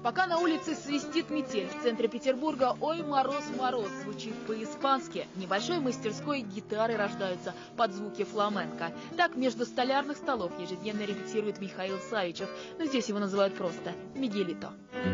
Пока на улице свистит метель, в центре Петербурга «Ой, мороз, мороз» звучит по-испански. В небольшой мастерской гитары рождаются под звуки фламенко. Так между столярных столов ежедневно репетирует Михаил Савичев, но здесь его называют просто Мигелито.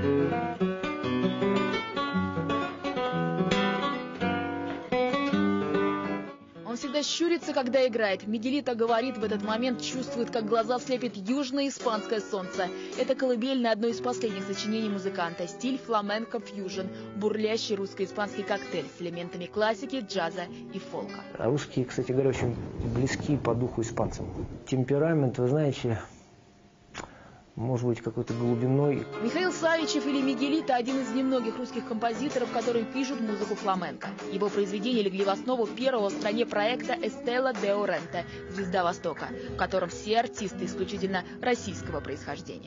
Он всегда щурится, когда играет. Мигелито говорит, в этот момент чувствует, как глаза слепит южное испанское солнце. Это колыбельное одно из последних сочинений музыканта. Стиль фламенко-фьюжн. Бурлящий русско-испанский коктейль с элементами классики, джаза и фолка. А русские, кстати говоря, очень близки по духу испанцам. Темперамент, вы знаете, может быть, какой-то глубиной. Михаил Савичев или Мигелито – один из немногих русских композиторов, которые пишут музыку фламенко. Его произведения легли в основу первого в стране проекта «Эстела де Оренте» «Звезда Востока», в котором все артисты исключительно российского происхождения.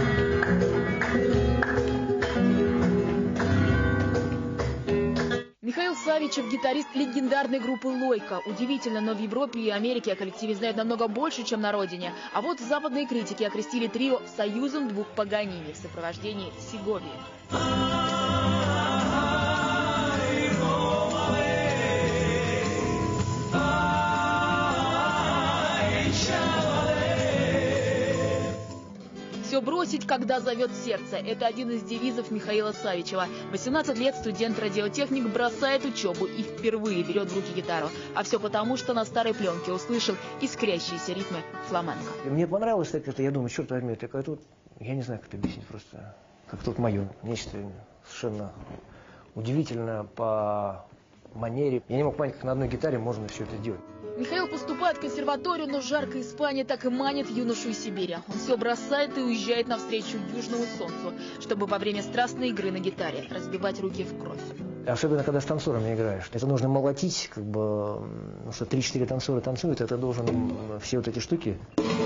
Михаил Савичев – гитарист легендарной группы «Лойка». Удивительно, но в Европе и Америке о коллективе знают намного больше, чем на родине. А вот западные критики окрестили трио союзом двух Паганини в сопровождении Сеговии. «Все бросить, когда зовет сердце» – это один из девизов Михаила Савичева. 18 лет студент-радиотехник бросает учебу и впервые берет в руки гитару. А все потому, что на старой пленке услышал искрящиеся ритмы фламенко. Мне понравилось так это, я думаю, черт возьми, такая тут, я не знаю, как это объяснить, просто как тут мое. Нечто совершенно удивительное по манере. Я не мог понять, как на одной гитаре можно все это делать. Михаил поступает в консерваторию, но жаркая Испания так и манит юношу из Сибири. Он все бросает и уезжает навстречу южному солнцу, чтобы во время страстной игры на гитаре разбивать руки в кровь. Особенно, когда с танцорами играешь. Это нужно молотить, как бы, ну, что 3-4 танцора танцуют, это должен все вот эти штуки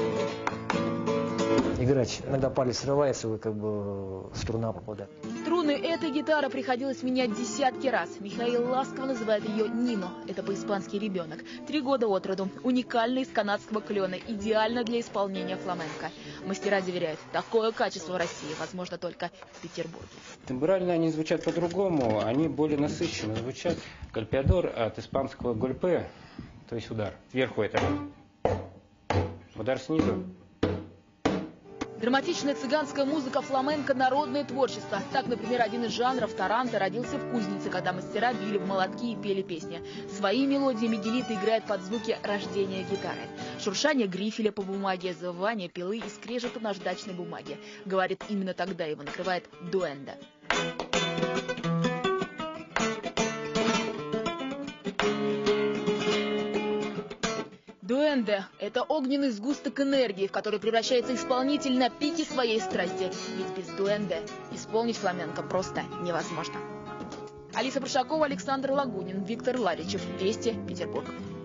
играть. Иногда палец срывается, вы как бы струна попадает. Струны этой гитары приходилось менять десятки раз. Михаил ласково называет ее Нино. Это по-испански ребенок. 3 года от роду. Уникальный из канадского клена. Идеально для исполнения фламенко. Мастера заверяют, такое качество в России возможно только в Петербурге. Тембрально они звучат по-другому. Они более насыщенно звучат. Гольпеадор от испанского гольпе, то есть удар. Сверху это удар снизу. Драматичная цыганская музыка фламенко – народное творчество. Так, например, один из жанров таранто родился в кузнице, когда мастера били в молотки и пели песни. Свои мелодии Мигелито играет под звуки рождения гитары. Шуршание грифеля по бумаге, завывание пилы и скрежета наждачной бумаги. Говорит, именно тогда его накрывает дуэнде. Дуэнде – это огненный сгусток энергии, в который превращается исполнитель на пике своей страсти. Ведь без дуэнде исполнить фламенко просто невозможно. Алиса Прушакова, Александр Лагунин, Виктор Ларичев. Вести, Петербург.